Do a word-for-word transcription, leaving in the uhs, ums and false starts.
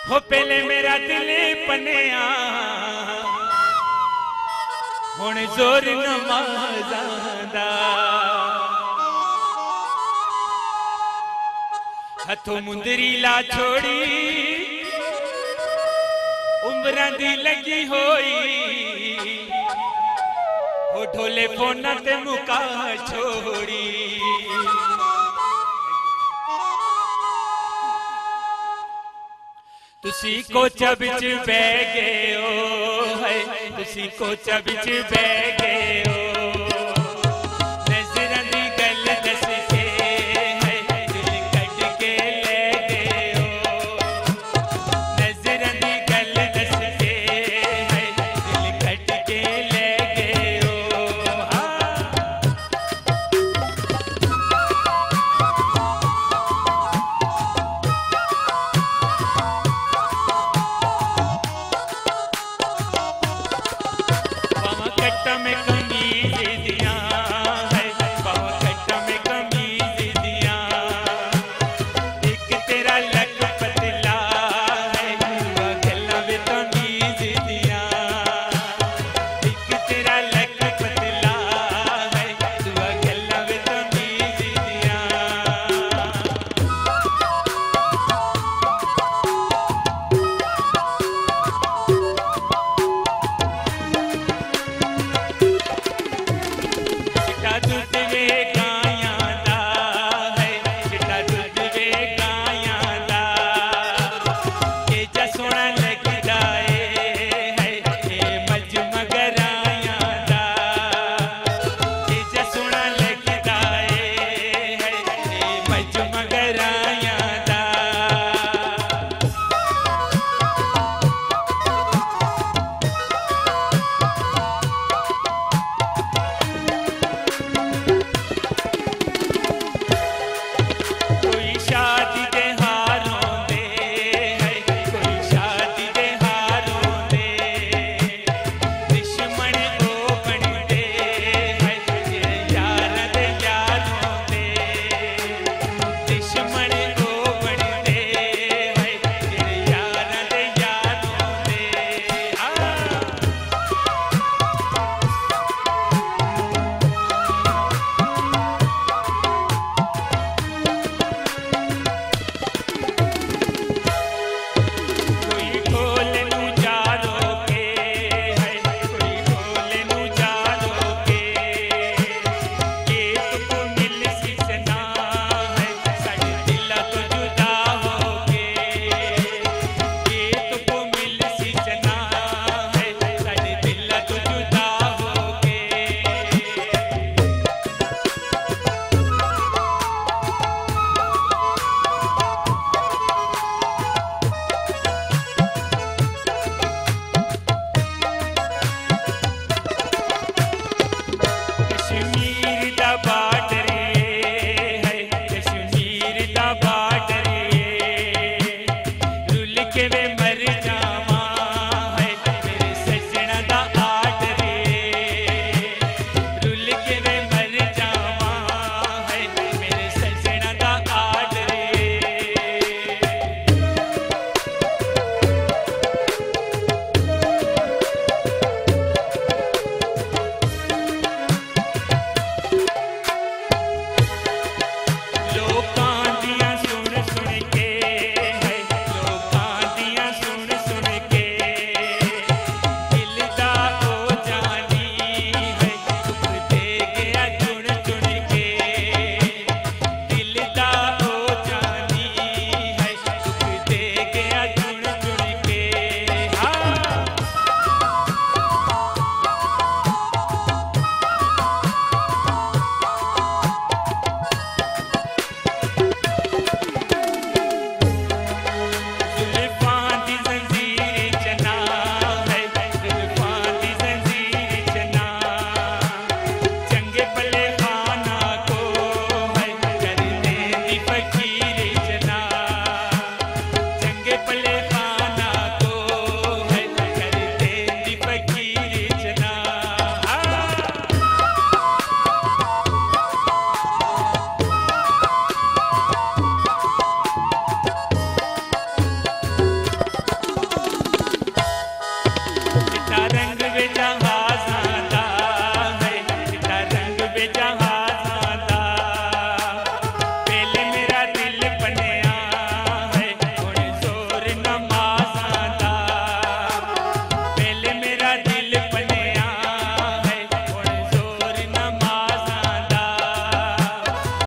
हो पहले मेरा दिल पनिया हुण जोर नमाज़ां हथों मुंदरी ला छोड़ी उम्रां दी लगी होई हो ढोले फोना ते मुका छोड़ी तुसी कोचा बिच बह गए हो है तुसी कोचा बिच बह गए हो नज़रां दी गल दस के है दिल कट के ले गए हो नज़रां दी गल दस के है दिल कट के ले गए हो में कमीज दिया है बाबा कट्टा में कमीज दिया एक तेरा लक पतला है हुआ गला में कमीज दिया एक तेरा लक पतला है हुआ गला में कमीज दिया दुध वे गायां दा है चिट्टा दुध वे गायां दा के जा सोना लगदा है है ए मज मगरायां दा के जा सोना लगदा है है ए मज मगरायां दा शादी दे हारों दे है कोई शादी दे हारों दे दुश्मन ओ बनदे है यार दे यारों दे दुश्मन ओ बनदे है यार दे यारों दे आ कोई ढोल नू जारो के है कोई ढोल नू जारो के एक को मिल सिसना है साडे दिला तो जुदा हो के एक को मिल सिसना है साडे दिला तो जुदा हो के कश्मीर दा बार्डर है कश्मीर दा बार्डर रुल के वे